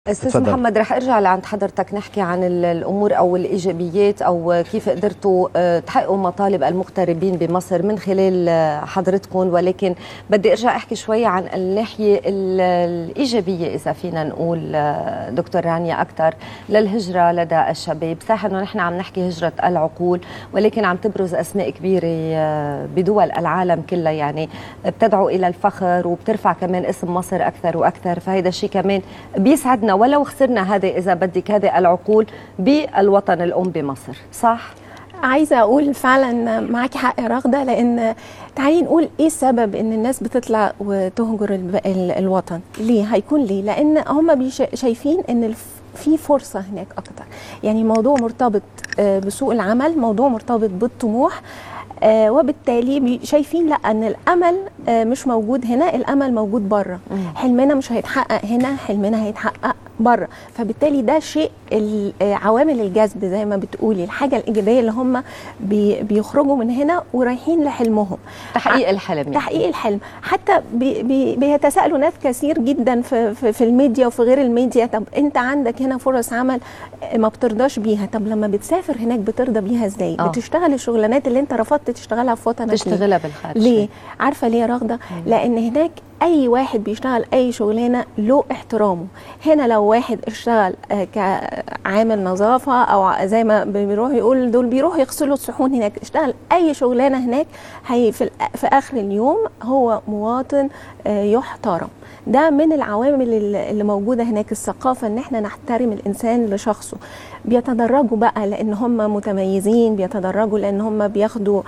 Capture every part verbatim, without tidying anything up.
استاذ محمد، رح ارجع لعند حضرتك نحكي عن الامور او الايجابيات او كيف قدرتوا تحققوا مطالب المغتربين بمصر من خلال حضرتكم، ولكن بدي ارجع احكي شوي عن الناحيه الايجابيه اذا فينا نقول دكتور رانيا اكثر للهجره لدى الشباب. صح انه نحن عم نحكي هجره العقول، ولكن عم تبرز اسماء كبيره بدول العالم كلها يعني بتدعو الى الفخر وبترفع كمان اسم مصر اكثر واكثر، فهذا الشيء كمان بيسعدنا ولو خسرنا هذا إذا بدك هذه العقول بالوطن الأم بمصر. صح؟ عايزة أقول فعلا معاكي حق يا رغدة، لأن تعالي نقول إيه السبب إن الناس بتطلع وتهجر الوطن؟ ليه؟ هيكون ليه؟ لأن هم شايفين إن في فرصة هناك أكتر، يعني موضوع مرتبط بسوق العمل، موضوع مرتبط بالطموح، آه وبالتالي شايفين لا ان الامل آه مش موجود هنا، الامل موجود بره. حلمنا مش هيتحقق هنا، حلمنا هيتحقق بره. فبالتالي ده شيء عوامل الجذب زي ما بتقولي، الحاجه الايجابيه اللي هم بي بيخرجوا من هنا ورايحين لحلمهم، تحقيق الحلم يعني. تحقيق الحلم. حتى بي بي بيتساءلوا ناس كثير جدا في, في, في الميديا وفي غير الميديا، طب انت عندك هنا فرص عمل ما بترضاش بيها، طب لما بتسافر هناك بترضى بيها ازاي؟ أوه. بتشتغل الشغلانات اللي انت رفضت تشتغلها في وطنك، تشتغلها بالخارج. ليه؟ عارفه ليه يا رغده؟ لان هناك اي واحد بيشتغل اي شغلانه له احترامه. هنا لو واحد اشتغل كعامل نظافه او زي ما بيروح يقول دول بيروحوا يغسلوا الصحون، هناك اشتغل اي شغلانه هناك، هي في, في اخر اليوم هو مواطن يحترم. ده من العوامل اللي موجوده هناك، الثقافه ان احنا نحترم الانسان لشخصه. بيتدرجوا بقى لان هم متميزين، بيتدرجوا لان هم بياخدوا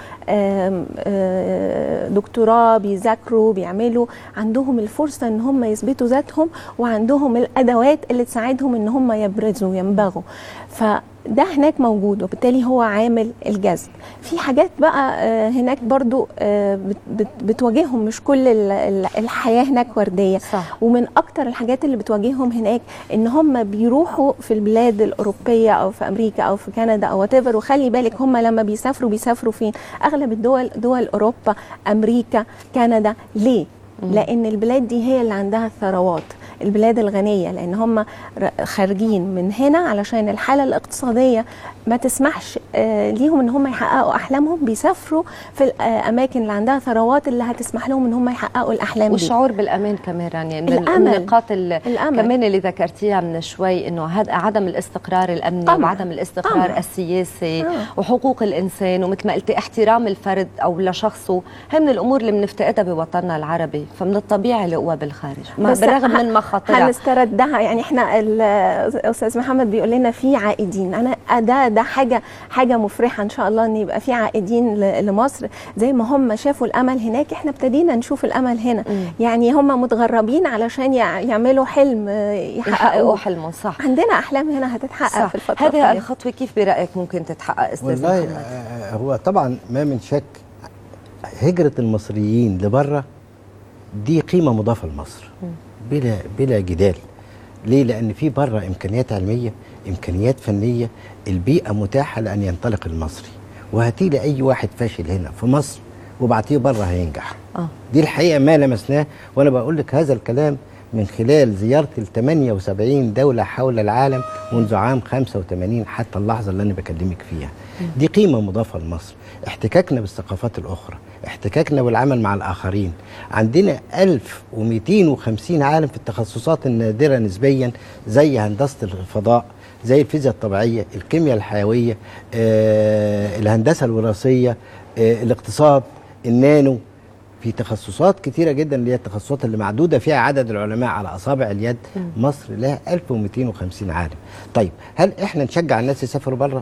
دكتوراه، بيذاكروا، بيعملوا، عندهم الفرصه ان هم يثبتوا ذاتهم، وعندهم الادوات اللي تساعدهم ان هم يبرزوا وينبغوا. فده هناك موجود، وبالتالي هو عامل الجذب. في حاجات بقى هناك برضو بتواجههم، مش كل الحياه هناك ورديه. صح. ومن اكتر الحاجات اللي بتواجههم هناك ان هم بيروحوا في البلاد الاوروبيه او في امريكا او في كندا او واتيفر. وخلي بالك هم لما بيسافروا بيسافروا فين؟ اغلب الدول دول اوروبا، امريكا، كندا. ليه؟ لان البلاد دي هي اللي عندها الثروات، البلاد الغنيه، لان هم خارجين من هنا علشان الحاله الاقتصاديه ما تسمحش ليهم ان هم يحققوا احلامهم، بيسافروا في الاماكن اللي عندها ثروات اللي هتسمح لهم ان هم يحققوا الاحلام. والشعور بالامان كمان، يعني من النقاط كمان اللي ذكرتيها من شوي، انه هذا عدم الاستقرار الامني طبعا. وعدم الاستقرار طبعا. السياسي آه. وحقوق الانسان، ومثل ما قلتي احترام الفرد او لشخصه، هي من الامور اللي بنفتقدها بوطننا العربي، فمن الطبيعي لقوها بالخارج بالرغم من مخاطرها. هنستردها، يعني احنا الاستاذ محمد بيقول لنا في عائدين. انا ده ده حاجه حاجه مفرحه ان شاء الله ان يبقى في عائدين لمصر، زي ما هم شافوا الامل هناك احنا ابتدينا نشوف الامل هنا. م. يعني هم متغربين علشان يعملوا حلم يحققوا حلمهم. صح، عندنا احلام هنا هتتحقق صح. في الفتره هذه الخطوه كيف برايك ممكن تتحقق استاذ والله محمد؟ هو طبعا ما من شك هجره المصريين لبره دي قيمه مضافه لمصر بلا بلا جدال. ليه؟ لأن في بره إمكانيات علمية، إمكانيات فنية، البيئة متاحة لأن ينطلق المصري. وهاتي لي أي واحد فاشل هنا في مصر وبعتيه بره هينجح. آه. دي الحقيقة ما لمسناه، وأنا بقول لك هذا الكلام من خلال زيارتي ل ثمانية وسبعين دولة حول العالم منذ عام خمسة وثمانين حتى اللحظة اللي أنا بكلمك فيها. دي قيمة مضافة لمصر، احتكاكنا بالثقافات الأخرى، احتكاكنا بالعمل مع الآخرين. عندنا ألف ومئتين وخمسين عالم في التخصصات النادرة نسبيا، زي هندسة الفضاء، زي الفيزياء الطبيعية، الكيمياء الحيوية، آه، الهندسة الوراثية، آه، الاقتصاد، النانو. في تخصصات كتيرة جدا اللي هي التخصصات اللي معدودة فيها عدد العلماء على أصابع اليد. م. مصر لها ألف ومئتين وخمسين عالم. طيب هل احنا نشجع الناس يسافروا بره؟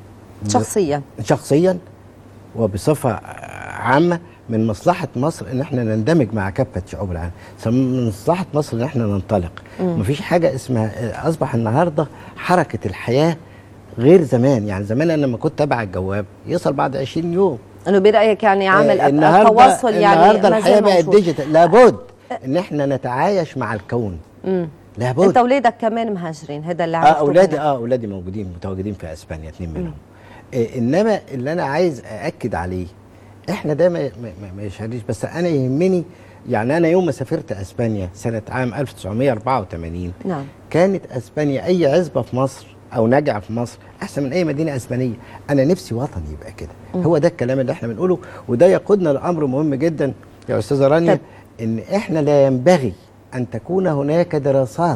شخصيا شخصيا وبصفة عامة من مصلحة مصر ان احنا نندمج مع كافة شعوب العالم، من مصلحة مصر ان احنا ننطلق. مم. مفيش حاجة اسمها، اصبح النهاردة حركة الحياة غير زمان. يعني زمان انا لما كنت ابعت جواب يوصل بعد عشرين يوم. انه برايك يعني عامل آه التواصل يعني النهارده الحياة بقت ديجيتال. لابد ان احنا نتعايش مع الكون. مم. لابد. انت اولادك كمان مهاجرين، هذا اللي اه عرفته. اولادي اه اولادي موجودين متواجدين في اسبانيا، اثنين منهم. آه انما اللي انا عايز ااكد عليه، احنا ده ما ما يشهدش، بس انا يهمني. يعني انا يوم ما سافرت اسبانيا سنه عام ألف وتسعمائة وأربعة وثمانين، نعم، كانت اسبانيا اي عزبه في مصر او نجعه في مصر احسن من اي مدينه اسبانيه. انا نفسي وطني يبقى كده. هو ده الكلام اللي احنا بنقوله، وده يقودنا لامر مهم جدا يا استاذه رانيا، ان احنا لا ينبغي ان تكون هناك دراسات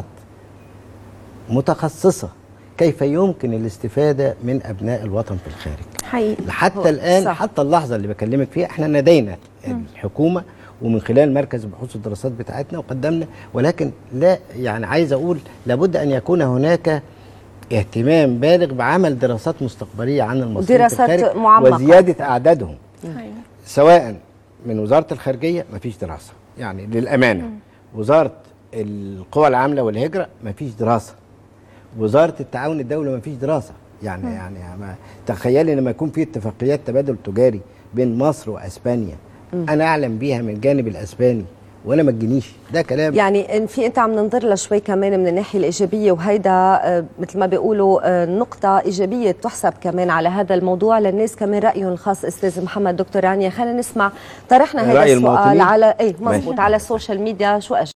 متخصصه كيف يمكن الاستفاده من ابناء الوطن في الخارج. حقيقي. حتى الان صح. حتى اللحظه اللي بكلمك فيها احنا نادينا الحكومه ومن خلال مركز البحوث والدراسات بتاعتنا وقدمنا، ولكن لا يعني عايز اقول لابد ان يكون هناك اهتمام بالغ بعمل دراسات مستقبليه عن المصريين في دراسات الخارج معمقة. وزياده اعدادهم. أيوة. سواء من وزاره الخارجيه مفيش دراسه يعني للامانه، مم. وزاره القوى العامله والهجره مفيش دراسه، وزاره التعاون الدولي مفيش دراسه. يعني مم. يعني ما تخيلي لما يكون في اتفاقيات تبادل تجاري بين مصر واسبانيا، مم. انا اعلم بيها من الجانب الاسباني وانا ما تجينيش، ده كلام يعني ان في انت عم ننظر لها شوي كمان من الناحيه الايجابيه، وهيدا آه مثل ما بيقولوا آه نقطه ايجابيه تحسب كمان على هذا الموضوع للناس كمان رايهم الخاص. استاذ محمد، دكتور رانيا، خلينا نسمع طرحنا هذا السؤال على ايه مزبوط على السوشيال ميديا. شو